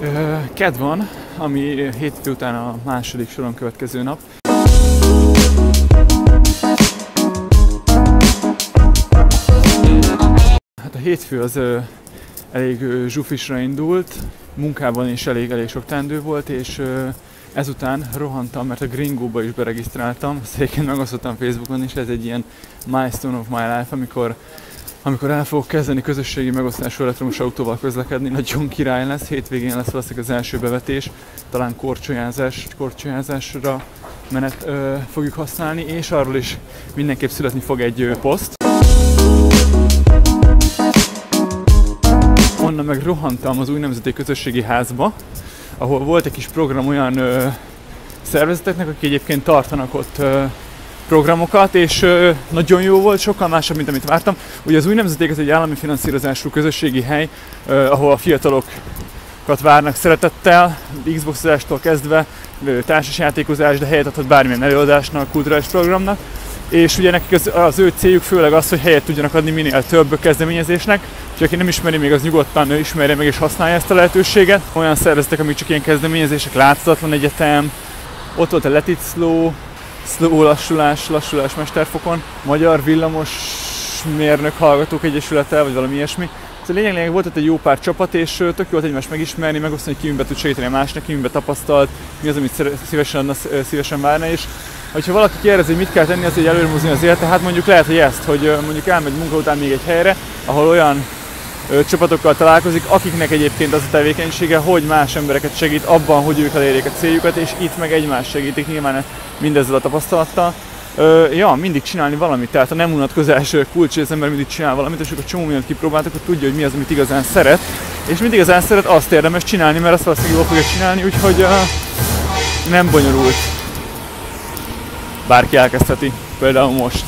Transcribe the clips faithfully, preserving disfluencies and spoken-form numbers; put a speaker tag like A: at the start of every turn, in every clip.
A: Kedv van, ami hétfő után a második soron következő nap. Hát a hétfő az ö, elég ö, zsufisra indult, munkában is elég, elég sok teendő volt, és ö, ezután rohantam, mert a Gringóba is beregisztráltam, ezt egyébként megosztottam Facebookon is, ez egy ilyen milestone of my life, amikor Amikor el fogok kezdeni közösségi megosztású elektromos autóval közlekedni, nagyon király lesz, hétvégén lesz valószínűleg az első bevetés, talán korcsolyázás, korcsolyázásra menet ö, fogjuk használni, és arról is mindenképp születni fog egy ö, poszt. Onnan meg rohantam az új nemzeti közösségi házba, ahol volt egy kis program olyan ö, szervezeteknek, akik egyébként tartanak ott ö, programokat, és ö, nagyon jó volt, sokkal másabb, mint amit vártam. Ugye az új nemzeték ez egy állami finanszírozású közösségi hely, ö, ahol a fiatalokat várnak szeretettel, Xbox-ozástól kezdve, ö, társasjátékozás, de helyet adhat bármilyen előadásnak, kulturális programnak. És ugye nekik az, az ő céljuk főleg az, hogy helyet tudjanak adni minél több kezdeményezésnek, úgyhogy aki nem ismeri még, az nyugodtan ő ismerje meg és használja ezt a lehetőséget. Olyan szervezetek, amik csak ilyen kezdeményezések, Láthatatlan Egyetem, ott volt a Let It Slow, Slow lassulás, lassulás mesterfokon, Magyar Villamos Mérnök Hallgatók Egyesülete, vagy valami ilyesmi. Szóval lényeg, lényeg volt ott egy jó pár csapat, és tök jó volt egymást megismerni, megosztani, hogy ki miben tud segíteni a másnak, ki miben tapasztalt, mi az, amit szívesen adna, szívesen várna is. Ha valaki kérdezi, hogy mit kell tenni, az egy előre mozdulni az élet, tehát mondjuk lehet, hogy ezt, hogy mondjuk elmegy munka után még egy helyre, ahol olyan ö, csapatokkal találkozik, akiknek egyébként az a tevékenysége, hogy más embereket segít abban, hogy ők elérjék a céljukat, és itt meg egymást segítik, nyilván mindezzel a tapasztalattal. Ö, ja, mindig csinálni valamit, tehát a nem unatkozás kulcs, hogy az ember mindig csinál valamit, és akkor csomó mindent kipróbált, akkor tudja, hogy mi az, amit igazán szeret. És mit igazán szeret, azt érdemes csinálni, mert azt valószínűleg jól fogja csinálni, úgyhogy ö, nem bonyolult. Bárki elkezdheti, például most.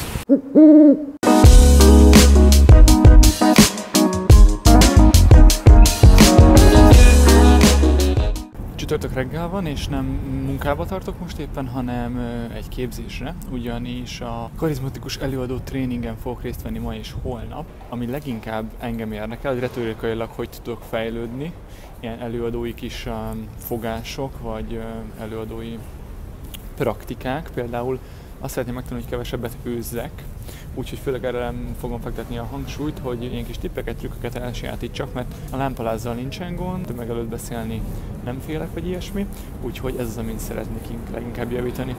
A: Csütörtök reggel van, és nem munkába tartok most éppen, hanem egy képzésre, ugyanis a karizmatikus előadó tréningen fogok részt venni ma és holnap, ami leginkább engem érdekel, hogy retorikailag hogy tudok fejlődni, ilyen előadói kis fogások, vagy előadói praktikák, például azt szeretném megtanulni, hogy kevesebbet őzzek, úgyhogy főleg erre fogom fektetni a hangsúlyt, hogy ilyen kis tippeket, trükköket elsajátítsak, mert a lámpalázzal nincsen gond, meg előtt beszélni nem félek, vagy ilyesmi, úgyhogy ez az, amit szeretnék leginkább javítani.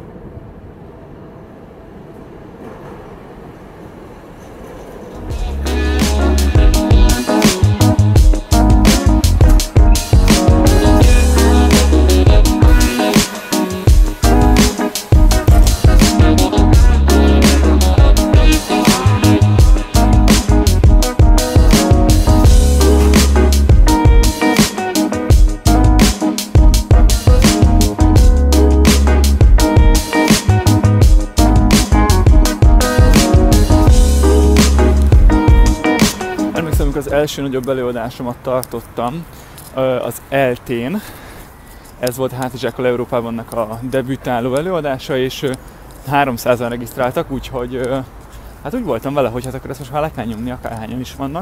A: Az első nagyobb előadásomat tartottam az eltén. Ez volt a Hátizsákkal Európábannak a debütáló előadása, és háromszázan regisztráltak, úgyhogy hát úgy voltam vele, hogy hát akkor ezt most már le kell nyomni, akárhányan is vannak.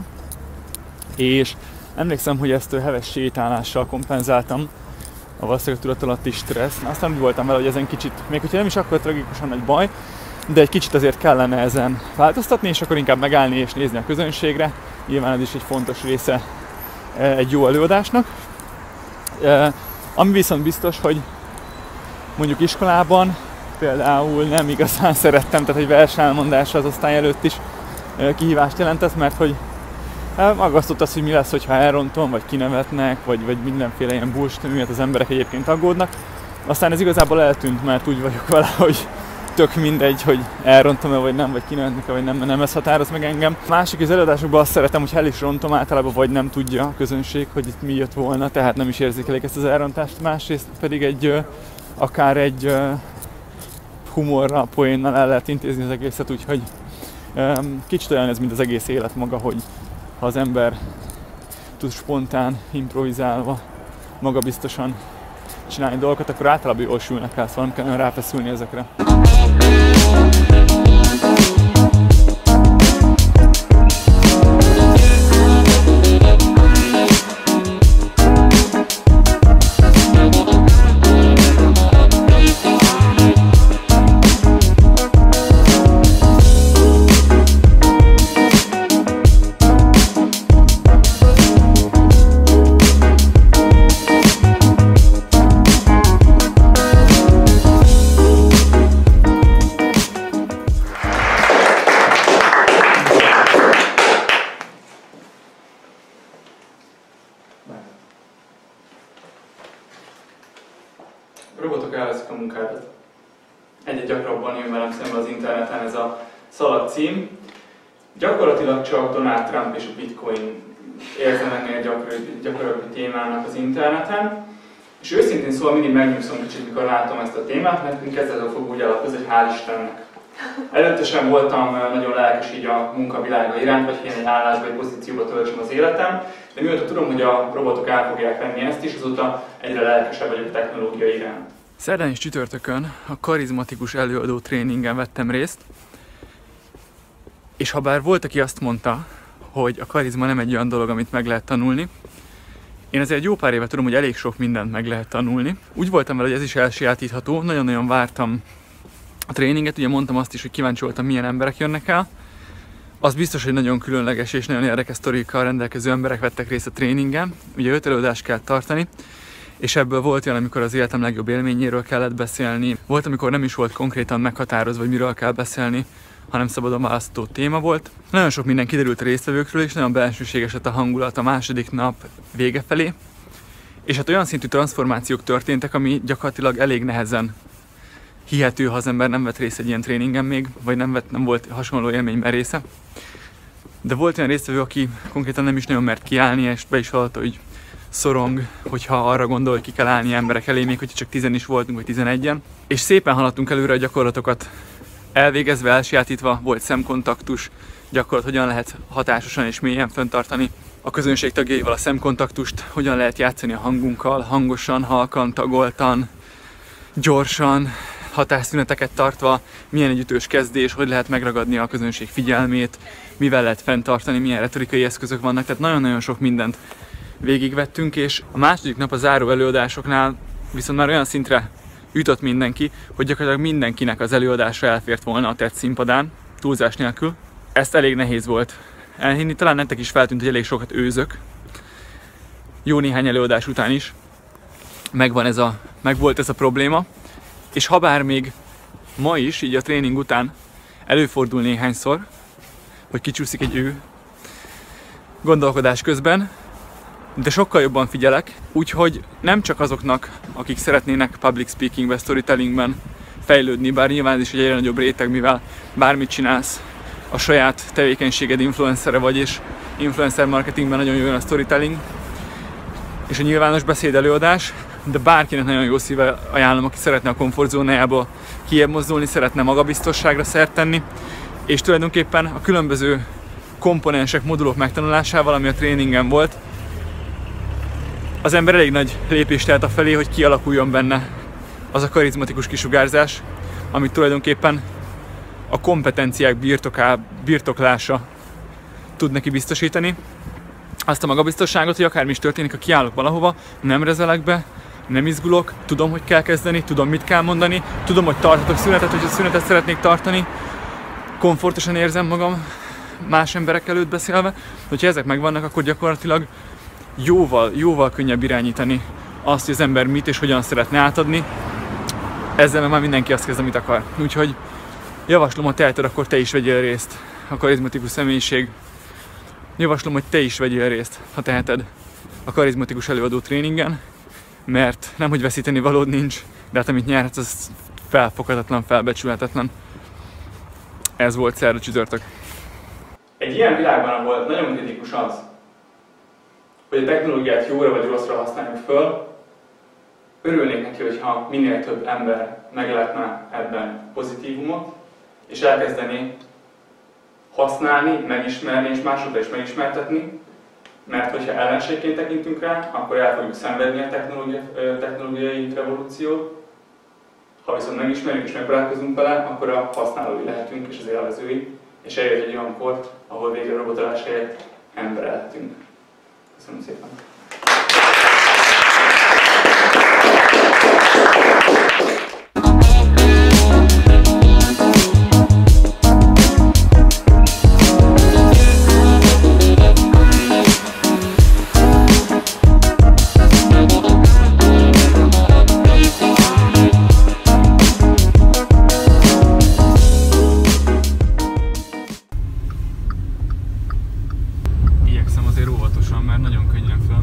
A: És emlékszem, hogy ezt heves sétálással kompenzáltam a valószínűleg tudatalatti stressz. Aztán úgy voltam vele, hogy ezen kicsit, még hogyha nem is akkor tragikusan nagy baj, de egy kicsit azért kellene ezen változtatni, és akkor inkább megállni és nézni a közönségre. Nyilván ez is egy fontos része egy jó előadásnak. Ami viszont biztos, hogy mondjuk iskolában például nem igazán szerettem, tehát egy verselmondás az osztály előtt is kihívást jelentett, mert hogy aggasztott az, hogy mi lesz, hogyha elrontom, vagy kinevetnek, vagy, vagy mindenféle ilyen bullshit, miatt az emberek egyébként aggódnak. Aztán ez igazából eltűnt, mert úgy vagyok vele, hogy tök mindegy, hogy elrontom-e vagy nem, vagy kinevetnek-e vagy nem, nem ez határoz meg engem. Másik, az előadásokban azt szeretem, hogy el is rontom általában, vagy nem tudja a közönség, hogy itt mi jött volna, tehát nem is érzékelik ezt az elrontást. Másrészt pedig egy, akár egy humorral, poénnal el lehet intézni az egészet, úgyhogy kicsit olyan ez, mint az egész élet maga, hogy ha az ember tud spontán, improvizálva, magabiztosan csinálni dolgokat, akkor általában jól sülnek el, szóval nem kell ráfeszülni ezekre. Robotok elveszik a munkádat. Egyre gyakrabban jön velem szembe az interneten ez a szalag cím. Gyakorlatilag csak Donald Trump és a Bitcoin érzem ennél gyakori, gyakorabbi témának az interneten. És őszintén szóval mindig megnyugszom kicsit, mikor látom ezt a témát, mert kezdetől fog úgy alapozni, hogy hál' Istennek. Előtte sem voltam nagyon lelkes így a munkavilága iránt, vagy ilyen egy állásba, egy pozícióba töltsem az életem, de mióta tudom, hogy a robotok el fogják venni ezt is, azóta egyre lelkesebb vagyok a technológia iránt. Szerdán és csütörtökön a karizmatikus előadó tréningen vettem részt, és ha bár volt, aki azt mondta, hogy a karizma nem egy olyan dolog, amit meg lehet tanulni, én azért jó pár éve tudom, hogy elég sok mindent meg lehet tanulni. Úgy voltam vele, hogy ez is elsajátítható, nagyon-nagyon vártam a tréninget, ugye mondtam azt is, hogy kíváncsi voltam, milyen emberek jönnek el. Az biztos, hogy nagyon különleges és nagyon érdekes sztorikkal rendelkező emberek vettek részt a tréningen. Ugye öt előadást kell tartani, és ebből volt olyan, amikor az életem legjobb élményéről kellett beszélni. Volt, amikor nem is volt konkrétan meghatározva, hogy miről kell beszélni, hanem szabadon választó téma volt. Nagyon sok minden kiderült a résztvevőkről, és nagyon belsőséges lett a hangulat a második nap vége felé. És hát olyan szintű transformációk történtek, ami gyakorlatilag elég nehezen hihető, ha az ember nem vett részt egy ilyen tréningen még, vagy nem, vett, nem volt hasonló élményben része. De volt olyan résztvevő, aki konkrétan nem is nagyon mert kiállni, és be is hallotta, hogy szorong, hogyha arra gondol, hogy ki kell állni emberek elé, még hogyha csak tizen is voltunk, vagy tizenegyen. És szépen haladtunk előre a gyakorlatokat elvégezve, elsajátítva, volt szemkontaktus, gyakorlat, hogyan lehet hatásosan és mélyen fenntartani a közönség tagjaival a szemkontaktust, hogyan lehet játszani a hangunkkal, hangosan, halkan, tagoltan, gyorsan, hatásszüneteket tartva, milyen egy ütős kezdés, hogy lehet megragadni a közönség figyelmét, mivel lehet fenntartani, milyen retorikai eszközök vannak, tehát nagyon-nagyon sok mindent végigvettünk, és a második nap a záró előadásoknál viszont már olyan szintre jutott mindenki, hogy gyakorlatilag mindenkinek az előadása elfért volna a tett színpadán, túlzás nélkül. Ezt elég nehéz volt elhinni, talán nektek is feltűnt, hogy elég sokat őzök. Jó néhány előadás után is megvan ez a, meg volt ez a probléma, és ha bár még ma is, így a tréning után előfordul néhányszor, hogy kicsúszik egy ő gondolkodás közben, de sokkal jobban figyelek, úgyhogy nem csak azoknak, akik szeretnének public speakingben, storytellingben fejlődni, bár nyilván ez is egy egyre nagyobb réteg, mivel bármit csinálsz, a saját tevékenységed influencere vagy, és influencer marketingben nagyon jó a storytelling, és a nyilvános beszéd előadás, de bárkinek nagyon jó szíve ajánlom, aki szeretne a komfortzónájából kijebb mozdulni, szeretne magabiztosságra szert tenni, és tulajdonképpen a különböző komponensek, modulok megtanulásával, ami a tréningen volt, az ember elég nagy lépést tehet afelé, hogy kialakuljon benne az a karizmatikus kisugárzás, amit tulajdonképpen a kompetenciák birtoká, birtoklása tud neki biztosítani. Azt a magabiztosságot, hogy akármi is történik, ha kiállok valahova, nem rezelek be, nem izgulok, tudom, hogy kell kezdeni, tudom, mit kell mondani, tudom, hogy tarthatok szünetet, hogyha szünetet szeretnék tartani, komfortosan érzem magam más emberek előtt beszélve. Hogyha ezek megvannak, akkor gyakorlatilag jóval, jóval könnyebb irányítani azt, hogy az ember mit és hogyan szeretne átadni. Ezzel már mindenki azt kezd, amit akar. Úgyhogy javaslom, ha teheted, akkor te is vegyél részt a karizmatikus személyiség. Javaslom, hogy te is vegyél részt, ha teheted, a karizmatikus előadó tréningen, mert nem, hogy veszíteni valód nincs, de hát amit nyerhetsz, az felfoghatatlan, felbecsülhetetlen. Ez volt szerda csütörtök. Egy ilyen világban, ahol nagyon kritikus az, hogy a technológiát jóra vagy rosszra használjuk föl, örülnék neki, hogyha minél több ember meglátná ebben pozitívumot, és elkezdené használni, megismerni és másokra is megismertetni, mert hogyha ellenségként tekintünk rá, akkor el fogjuk szenvedni a technológiai revolúciót. Ha viszont megismerjük és megbarátkozunk vele, akkor a használói lehetünk és az élvezői, és eljött egy olyan pont, ahol végre a robotolás helyett emberre lehetünk. Köszönöm szépen! Igyekszem azért óvatosan, mert nagyon könnyen fel